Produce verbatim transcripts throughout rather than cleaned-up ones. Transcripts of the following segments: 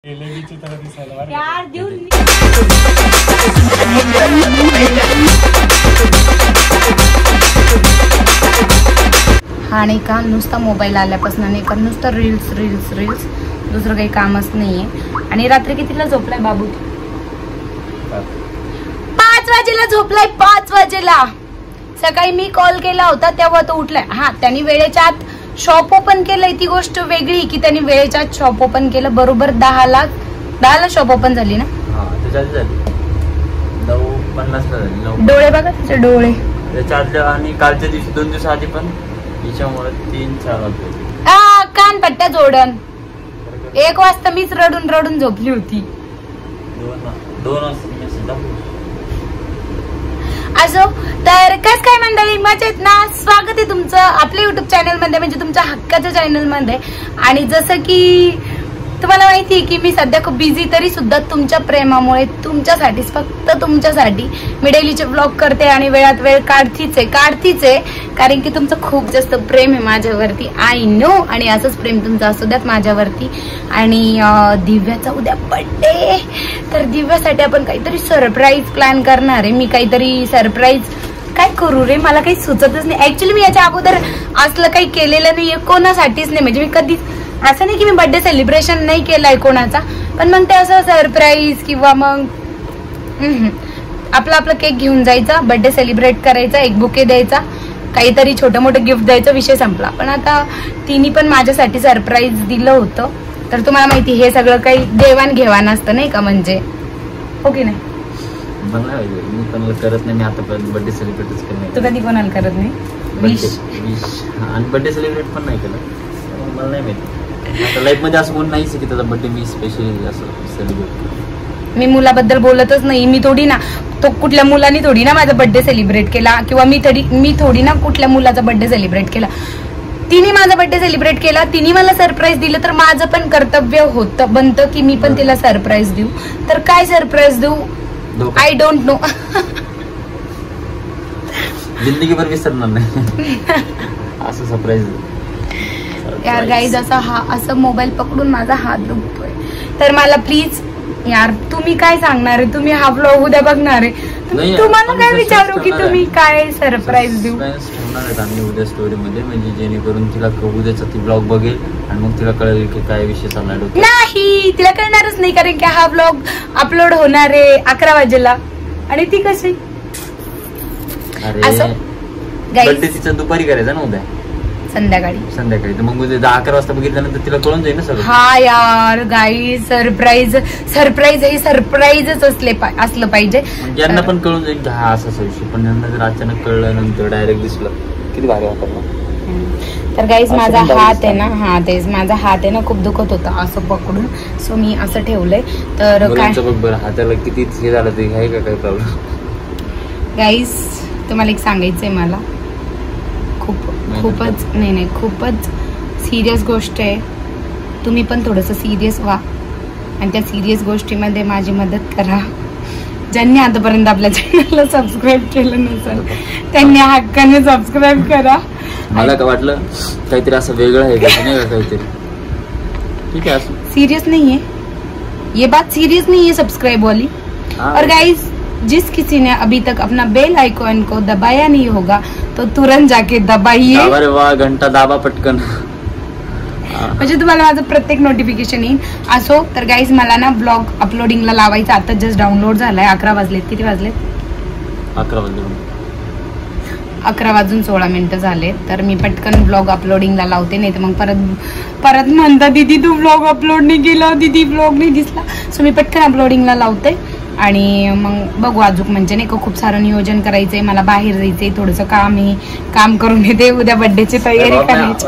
हा नाही का नुसता मोबाईल आल्यापासून नाही का नुसतं रील्स रील्स रील्स दुसरं काही कामच नाहीये. आणि रात्री कितीला झोपलाय बाबू? पाच वाजेला झोपलाय. पाच वाजेला. सकाळी मी कॉल केला होता तेव्हा तो उठलाय. हा त्यांनी वेळेच्या आत शॉप ओपन केलंय ती गोष्ट वेगळी की त्यांनी वेळेच्या आत शॉप ओपन केलं. बरोबर दहा ला दहा ला शॉप ओपन झाली ना. डोळे बघा त्याचे डोळे. आणि कालच्या दिवशी दोन दिवस आधी पण हिच्यामुळे तीन चार वाजले. हा कान पट्ट्या जोडन. एक वाजता मीच रडून रडून झोपली होती. दोन वाजता असो तर कस काय मंडळी मजेत ना. स्वागत आहे तुमचं आपल्या युट्यूब चॅनल मध्ये म्हणजे तुमच्या हक्काच्या चॅनल मध्ये. आणि जसं की तुम्हाला माहिती आहे की मी सध्या खूप बिझी तरी सुद्धा तुमच्या प्रेमामुळे तुमच्यासाठी फक्त तुमच्यासाठी मी डेलीचे व्लॉग करते आणि वेळात वेळ काढतीच आहे काढतीच आहे कारण की तुमचं खूप जास्त प्रेम आहे माझ्यावरती. I know. आणि असंच प्रेम तुमचं असू द्यात माझ्यावरती. आणि दिव्याचा उद्या बर्थडे तर दिव्यासाठी आपण काहीतरी सरप्राईज प्लॅन करणार आहे. मी काहीतरी सरप्राईज काय करू रे मला काही सुचतच नाही. ऍक्च्युली मी याच्या अगोदर असलं काही केलेलं नाहीये कोणासाठीच नाही. म्हणजे मी कधीच असं नाही की मी बर्थडे सेलिब्रेशन नाही केलाय कोणाचा पण मग ते असं सरप्राईज किंवा मग आपला आपला केक घेऊन जायचा बर्थडे सेलिब्रेट करायचा एक बुके द्यायचा काहीतरी छोटं मोठं गिफ्ट द्यायचा विषय संपला. पण आता तिने पण माझ्यासाठी सरप्राईज दिलं होतं तर तुम्हाला माहिती हे सगळं काही देवाण घेवाण असतं नाही का म्हणजे हो की नाही. मी पण करत नाही. मी आतापर्यंत बर्थडे सेलिब्रेटच करत. तू कधी कोणाला करत नाही विश आणि बर्थडे सेलिब्रेट पण नाही केलं. मला नाही माहिती आता लाईफ मध्ये असं कोण नाहीच की त्याचा बर्थडे मी स्पेशली असं सेलिब्रेट. मी मुलाबद्दल बोलतच नाही. मी थोडी ना तो कुठल्या मुलांनी थोडी ना माझा बर्थडे सेलिब्रेट केला किंवा मी थोडी मी थोडी ना कुठल्या मुलाचा बर्थडे सेलिब्रेट केला. तिने माझा बर्थडे सेलिब्रेट केला तिने मला सरप्राईज दिलं तर माझं पण कर्तव्य होतं बनतं की मी पण तिला सरप्राईज देऊ. तर काय सरप्राईज देऊ आय डोंट नो. जिंदगीभर विसरणार नाही असं सरप्राईज. यार गाईज असा हा असं मोबाईल पकडून माझा हात दुखतोय तर मला प्लीज यार तुम्ही काय सांगणार आहे. तुम्ही हा व्लॉग उद्या बघणार आहे तुम्हाला काय विचारू की तुम्ही काय सरप्राईज देऊ ठेवणार आहेत आम्ही उद्या स्टोरी मध्ये म्हणजे जेणेकरून तिला उद्याचा ती ब्लॉग बघेल आणि मग तिला कळेल की काय विषय चालणार नाही. तिला कळणारच नाही कारण की हा व्लॉग अपलोड होणार आहे अकरा वाजेला आणि ती कशी असं बर्थडे तिचा दुपारी करायचा ना उद्या संध्याकाळी संध्याकाळी तर मग दहा अकरा वाजता बघितल्यानंतर तिला कळून जाईल ना सगळं. हा यार गाई सरप्राईज सरप्राईज हे सरप्राईजच असले असलं पाहिजे. ज्यांना पण कळून जाईल हा असा विषय पण यांना जर अचानक कळल्यानंतर डायरेक्ट दिसलं किती भारी वाटत. तर गाईज माझा हात आहे ना हा तेच माझा हात आहे ना खूप दुखत होता असं पकडून सो मी असं ठेवलंय. तर काय बघ बरं हाताला किती हे झालं ते आहे का काही प्रॉब्लेम. गाईज तुम्हाला एक सांगायचंय मला खूप खूपच नाही नाही खूपच सिरियस गोष्ट आहे. तुम्ही पण थोडंसं सिरियस व्हा आणि त्या सिरियस गोष्टीमध्ये माझी मदत करा. ज्यांनी आतापर्यंत आपल्या चॅनलला सबस्क्राईब केलं नसेल त्यांनी हक्काने सबस्क्राईब करा. मला काय वाटलं काहीतरी असं वेगळं आहे का नाही का काहीतरी ठीक आहे असं सीरियस नहीं है ये बात सीरियस नहीं है सब्सक्राइब वाली. और गाइस जिस किसी ने अभी तक अपना बेल आइकॉन को दबाया नहीं होगा तो तुरंत जाके दबाइए. अरे वाह घंटा दाबा पटकन म्हणजे तुम्हाला माझं प्रत्येक नोटिफिकेशन येईल. असो तर गाईज मला ना ब्लॉग अपलोडिंगला लावायचा आता जस्ट डाउनलोड झालाय. अकरा वाजलेत किती वाजलेत अकरा वाजले अकरा वाजून सोळा मिनिटं झाले. तर मी पटकन ब्लॉग अपलोडिंगला लावते नाही तर मग परत परत म्हणता दीदी तू ब्लॉग अपलोड नाही केला दीदी ब्लॉग नाही दिसला. सो मी पटकन अपलोडिंगला लावते आणि मग बघू अजून म्हणजे नाही का खूप सारं नियोजन करायचंय. मला बाहेर जायचंय थोडंसं काम आहे काम करून येते. उद्या बर्थडेची तयारी करायची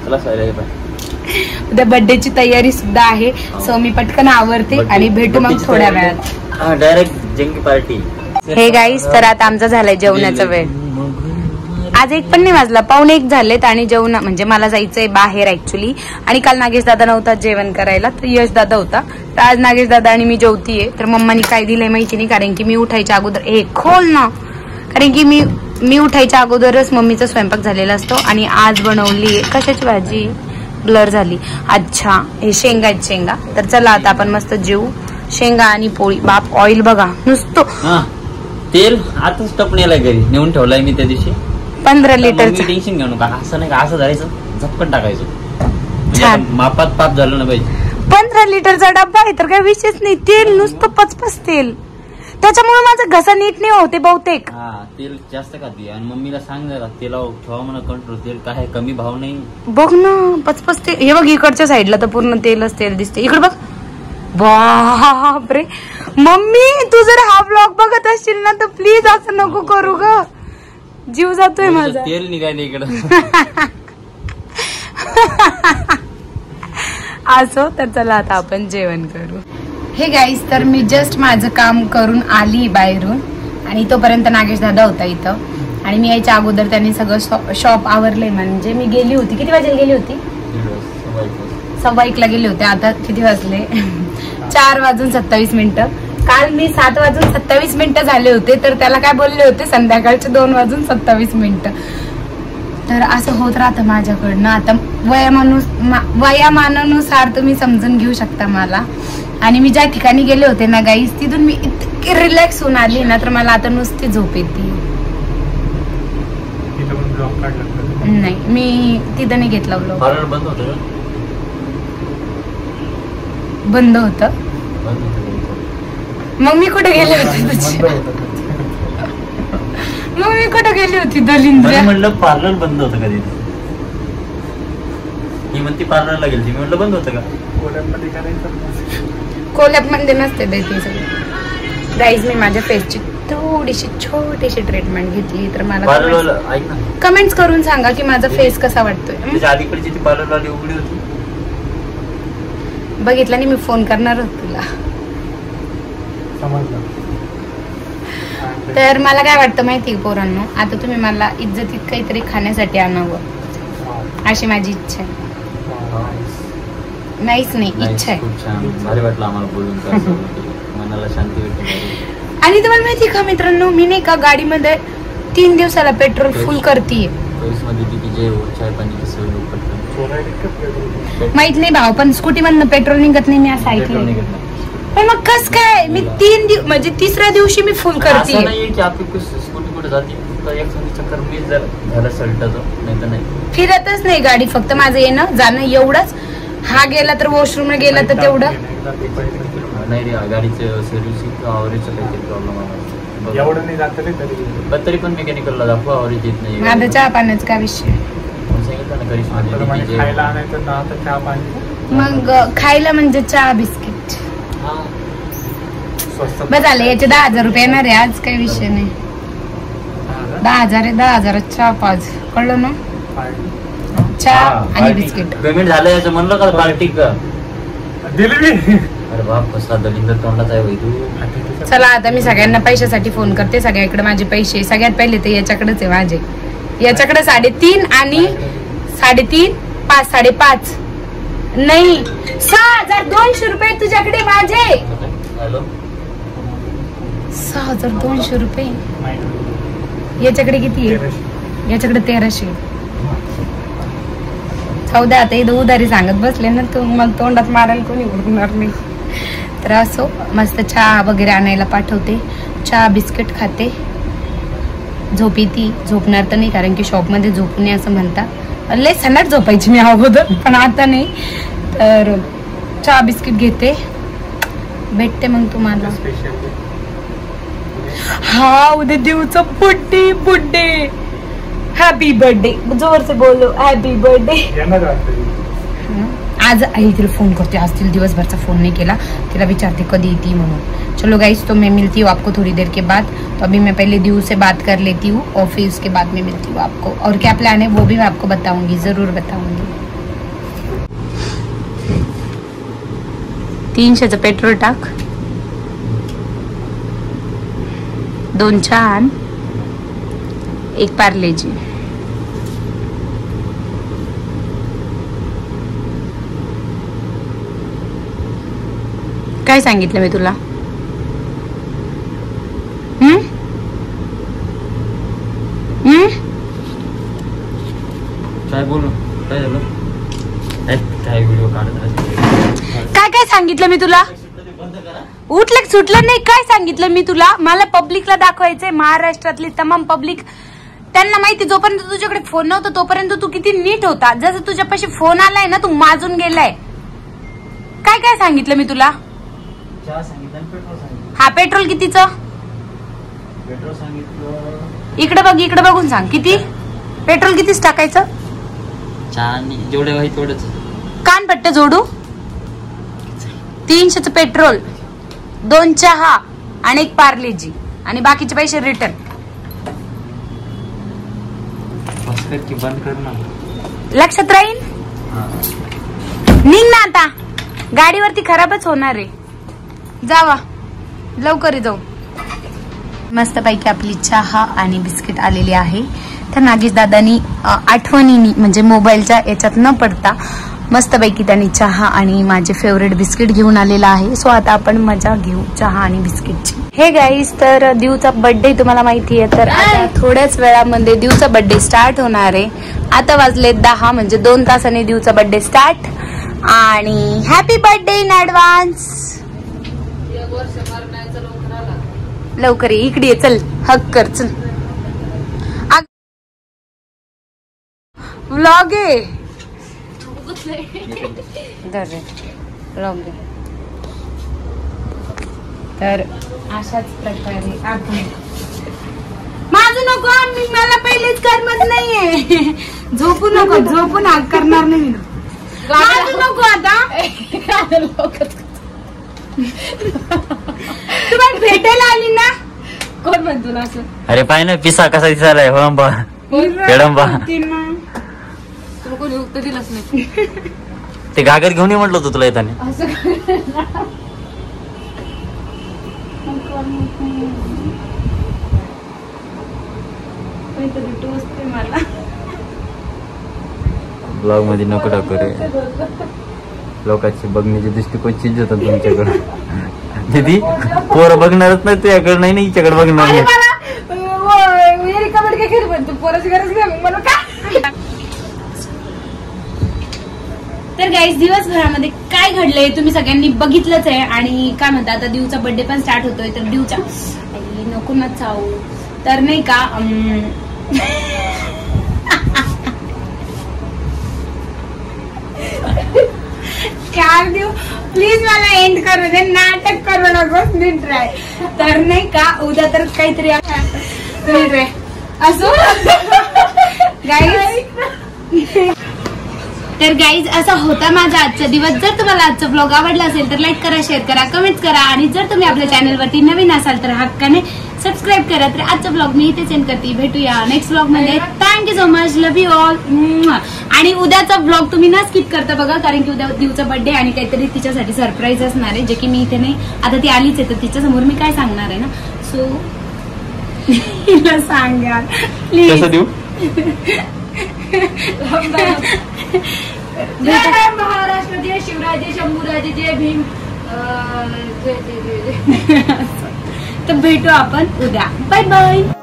उद्या बर्थडेची तयारी सुद्धा आहे. सो मी पटकन आवरते आणि भेटू मग थोड्या वेळात डायरेक्ट जंगी पार्टी. हे गाईस तर आता आमचा झालाय जेवणाचा वेळ. आज एक पण नाही वाजला पावणे एक झालेत आणि जेवण म्हणजे मला जायचंय बाहेर ऍक्च्युली. आणि काल नागेश दादा नव्हता जेवण करायला तर यश दादा होता. तर आज नागेश दादा आणि मी जेवतीये. तर मम्मानी काय दिलंय माहिती नाही कारण की मी उठायच्या अगोदर हे खोल ना कारण की मी मी उठायच्या अगोदरच मम्मीचा स्वयंपाक झालेला असतो. आणि आज बनवली कशाची भाजी ब्लर झाली. अच्छा हे शेंगा आहेत शेंगा. तर चला आता आपण मस्त जेवू. शेंगा आणि पोळी. बाप ऑइल बघा नुसतं. तेल आताच टपण्याला घरी नेऊन ठेवलाय मी त्या दिवशी. पंधरा लिटर टेन्शन घेऊ नका. असं नाही का असं जायचं झपकन टाकायचं. मापात पाप झालं ना पाहिजे. पंधरा लिटरचा डब्बा आहे तर काही विशेष नाही. तेल नुसतं पचपच तेल. त्याच्यामुळे माझा घसा नीट नाही होते बहुतेक. हा तेल जास्त खाते. आणि मम्मीला सांग जरा तेला ठेवा म्हणा कंट्रोल. तेल काय कमी भाव नाही. बघ ना पचपच तेल. हे बघ इकडच्या साईडला तर पूर्ण तेलच तेल दिसते. इकडे बघ. बापरे मम्मी तू जर हा ब्लॉग बघत असशील ना तर प्लीज असं नको करू ग. जीव जातोय माझा. तेल निघाले इकडं. असो तर चला आता आपण जेवण करू. हे गाईस तर मी जस्ट माझं काम करून आली बाहेरून आणि तोपर्यंत नागेश दादा होता इथं. आणि मी यायच्या अगोदर त्यांनी सगळं शॉप आवरले. म्हणजे मी गेली होती किती वाजेला गेली होती. सव्वा एकला गेले होते. आता किती वाजले चार वाजून सत्तावीस मिनिटं. काल मी सात वाजून सत्तावीस मिनिटं झाले होते तर त्याला काय बोलले होते संध्याकाळचे दोन वाजून सत्तावीस मिनिटं. तर असं होत राहतं माझ्याकडनं. आता वयामानु वयामानानुसार तुम्ही समजून घेऊ शकता मला. आणि मी ज्या ठिकाणी गेले होते ना गाईस तिथून मी इतकी रिलॅक्स होऊन आली ना तर मला आता नुसती झोप येते. नाही मी तिथं नाही घेतला ब्लॉग. बंद होतं बंद होतं. मग मी कुठे गेले होते. मग मी कुठे गेली होती दलिंद्र. म्हणलं पार्लर बंद होतं कधी. ही म्हणती पार्लरला गेली. मी म्हणलं बंद होतं का. कोल्हापूरमध्ये नसते ते सगळं. गाईज मी माझ्या फेसची थोडीशी छोटीशी ट्रीटमेंट घेतली तर मला कमेंट्स करून सांगा की माझा फेस कसा वाटतोय. अलीकडची ती पार्लरवाली उघडी होती बघितलं नाही मी फोन करणार होत तुला. तर मला काय वाटतं माहिती पोरांनो आता तुम्ही मला इज्जतीत काहीतरी खाण्यासाठी आणावं अशी माझी इच्छा आहे. नाहीच नाही इच्छा आहे. भारी वाटलं आम्हाला बोलून. मनाला शांती भेटली. आणि तुम्हाला माहिती का मित्रांनो मी नाही का गाडीमध्ये तीन दिवसाला पेट्रोल फुल करतीये. माहित नाही भाव पण स्कूटी मधनं पेट्रोल निघत नाही मी असं ऐकलं. पण मग कस काय मी तीन दिवस म्हणजे तिसऱ्या दिवशी मी फुल करते. स्कूटी कुठे जाते चक्कर मी जर झालं सलटाचं नाही तर नाही. फिरतच नाही गाडी फक्त माझं येणं जाणं एवढंच. हा गेला तर वॉशरूम गेला तर तेवढं नाही रे. गाडीचं सर्व्हिसिंग आवरेजचं काहीतरी प्रॉब्लेम आला एवढं नाही जात तरी तरी पण मेकॅनिकलला दाखवा आवरेज येत नाही. माझा चहा पाण्याचा काय विषय. मग खायला म्हणजे चहा बिस्किट बस झालं. याचे दहा हजार रुपये येणार आहे आज काही विषय नाही. दहा हजार आहे दहा हजारात चहा पाच कळलं ना. चहा आणि बिस्किट पेमेंट झालं याचं म्हणलं का पार्टी का दिली. अरे बाप कसा दलिंदर तोंडाचा आहे तू. चला आता मी सगळ्यांना पैशासाठी फोन करते. सगळ्याकडे माझे पैसे सगळ्यात पहिले ते याच्याकडेच आहे माझे. याच्याकडे साडेतीन आणि साडेतीन पाच साडेपाच नाही सहा हजार दोनशे रुपये तुझ्याकडे माझे. सहा हजार दोनशे रुपये. याच्याकडे किती आहे. याच्याकडे तेराशे. चौदा आता इथं उधारी सांगत बसले ना तू मला तोंडात मारायला कोणी उडणार नाही. तर असो मस्त चहा वगैरे आणायला पाठवते. चहा बिस्किट खाते. झोप येते. झोपणार तर नाही कारण की शॉपमध्ये झोपू नये असं म्हणतात. लय सन्नाट झोपायची मी अगोदर पण आता नाही. तर चहा बिस्किट घेते भेटते मग तुम्हाला. हा उद्या दिवचा बर्थडे बर्थडे हॅपी बर्थडे जोर से बोलो हॅपी बर्थडे. आज आई तिला फोन करते. आज तिला दिवसभरचा फोन नहीं केला. तिला विचारते कधी येती म्हणून. चलो गाइस तो मैं मिलती हूँ आपको थोड़ी देर के बाद. तो अभी मैं पहले दीव से बात कर लेती हूँ और फिर उसके बाद में मिलती हूँ आपको. और क्या प्लान है वो भी मैं आपको बताऊंगी जरूर बताऊंगी. तीनशेचं पेट्रोल टाक. दोन छान एक पार्लेजी. काय सांगितलं मी तुला. हम्म हम्म काय बोलू काय झालं. तुला? उठलं सुटलं नाही. काय सांगितलं मी तुला? मला पब्लिकला दाखवायचंय, महाराष्ट्रातली तमाम पब्लिक त्यांना माहिती. जोपर्यंत तुझ्याकडे फोन नव्हता तोपर्यंत तू किती नीट होता. जसं तुझ्यापाशी फोन आलाय ना तू माजून गेलाय. काय काय सांगितलं मी तुला? हा पेट्रोल कितीचं? पेट्रोल सांगितलं. इकडे बघ, इकडे बघून सांग किती पेट्रोल कितीच टाकायचं. जेवढे आहे तेवढंच. कानपट्ट जोडू. तीनशेच पेट्रोल, दोन चहा आणि एक पार्लेजी आणि बाकीचे पैसे रिटर्न. बंद कर ना. लक्षात राहील. निघ ना आता, गाडीवरती खराबच होणार आहे. जावा लवकर जाऊ. मस्त पैकी आपली चहा आणि बिस्किट आलेली आहे. तर नागेश दादानी आठवणीनी म्हणजे मोबाईलच्या याच्यात न पडता मस्तपैकी त्यांनी चहा आणि माझे फेवरेट बिस्किट घेऊन आलेला आहे. सो आता आपण मजा घेऊ चहा आणि बिस्किटची. हे गाईस, तर दिवचा बर्थडे तुम्हाला माहिती आहे. तर आता थोड्याच वेळामध्ये दिवचा बर्थडे स्टार्ट होणार आहे. आता वाजले दहा म्हणजे दोन तासाने दिवचा बर्थडे स्टार्ट. आणि हॅपी बर्थडे इन ऍडव्हान्स. लवकर ये, इकडे चल, हक कर चल. व्लॉग आहे. तर अशाच प्रकारे आपण माझं नको. मी मला पहिलेच करमत नाहीये. झोपू नको, झोपून हाक करणार नाही. माझं नको आता. तुम्हाला भेटायला आली ना. कोण म्हणतो ना असं? अरे पाय ना पिसा कसा दिसायलाय. होंबा हेडंबा. कोणी उत्तर दिलंच नाही. ते गागर घेऊन ये म्हटलं होतं तुला येताना. मला ब्लॉग मध्ये नको टाकू रे. लोकांची बघण्याची दृष्टिकोन चेंज होतात तुमच्याकडे. दीदी पोरं बघणारच नाही तुझ्याकडे. नाही नाही हिच्याकडे बघणार नाही. तर गाईस, दिवसभरामध्ये काय घडलंय तुम्ही सगळ्यांनी बघितलंच आहे. आणि काय म्हणतात आता दिवचा बर्थडे पण स्टार्ट होतोय. तर दिवच्या नको ना चावू. तर नाही का चार देऊ प्लीज. मला एंड करू दे. नाटक करू नकोस. नीट राय. तर नाही का उद्या तर काहीतरी असो गाईज. तर गाईज असा होता माझा आजचा दिवस. जर तुम्हाला आजचा ब्लॉग आवडला असेल तर लाईक करा, शेअर करा, कमेंट करा. आणि जर तुम्ही आपल्या चॅनलवरती नवीन असाल तर हक्काने सबस्क्राईब करा. तर आजचा ब्लॉग मी इथे सेंड करते. भेटूया नेक्स्ट ब्लॉग मध्ये. Thank you so much. Love you all. आणि उद्याचा ब्लॉग तुम्ही ना स्किप करता बघा, कारण की उद्या दिवचा बर्थडे आणि काहीतरी तिच्यासाठी सरप्राईज असणार आहे, जे की मी इथे नाही. आता ती आलीच आहे तर तिच्या समोर मी काय सांगणार आहे ना. सो तिला सांगा प्लीज. देऊ जय महाराष्ट्र, जय शिवराजे, शंभूराजे, जय भीम. जय जय जय. तर भेटू आपण उद्या. Bye bye.